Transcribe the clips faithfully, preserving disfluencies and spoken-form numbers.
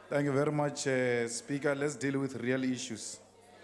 Thank you very much, uh, Speaker. Let's deal with real issues.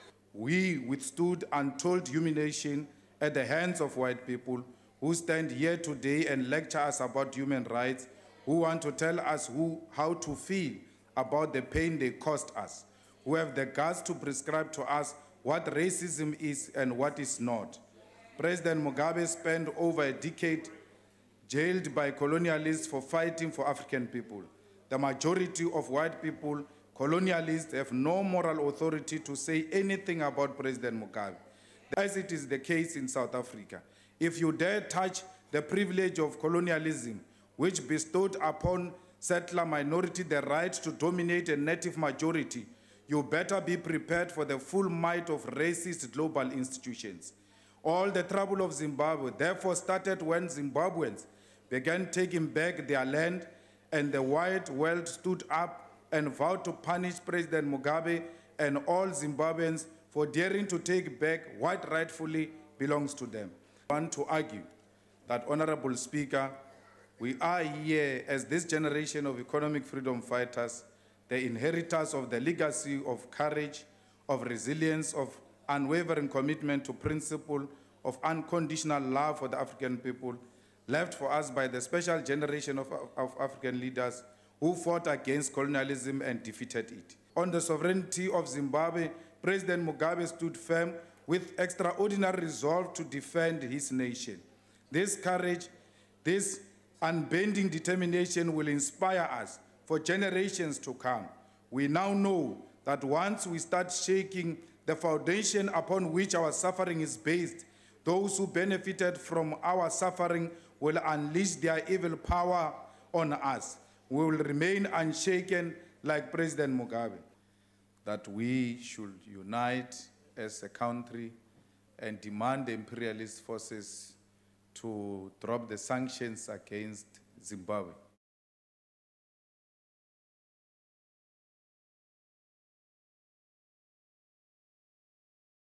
We withstood untold humiliation at the hands of white people who stand here today and lecture us about human rights, who want to tell us who, how to feel about the pain they caused us, who have the guts to prescribe to us what racism is and what is not. President Mugabe spent over a decade jailed by colonialists for fighting for African people. The majority of white people, colonialists, have no moral authority to say anything about President Mugabe, as it is the case in South Africa. If you dare touch the privilege of colonialism, which bestowed upon settler minority the right to dominate a native majority, you better be prepared for the full might of racist global institutions. All the trouble of Zimbabwe therefore started when Zimbabweans began taking back their land, and the white world stood up and vowed to punish President Mugabe and all Zimbabweans for daring to take back what rightfully belongs to them. I want to argue that, Honorable Speaker, we are here as this generation of economic freedom fighters, the inheritors of the legacy of courage, of resilience, of unwavering commitment to principle, of unconditional love for the African people, left for us by the special generation of, of African leaders who fought against colonialism and defeated it. On the sovereignty of Zimbabwe, President Mugabe stood firm with extraordinary resolve to defend his nation. This courage, this unbending determination will inspire us for generations to come. We now know that once we start shaking the foundation upon which our suffering is based, those who benefited from our suffering will unleash their evil power on us. We will remain unshaken like President Mugabe. That we should unite as a country and demand the imperialist forces to drop the sanctions against Zimbabwe.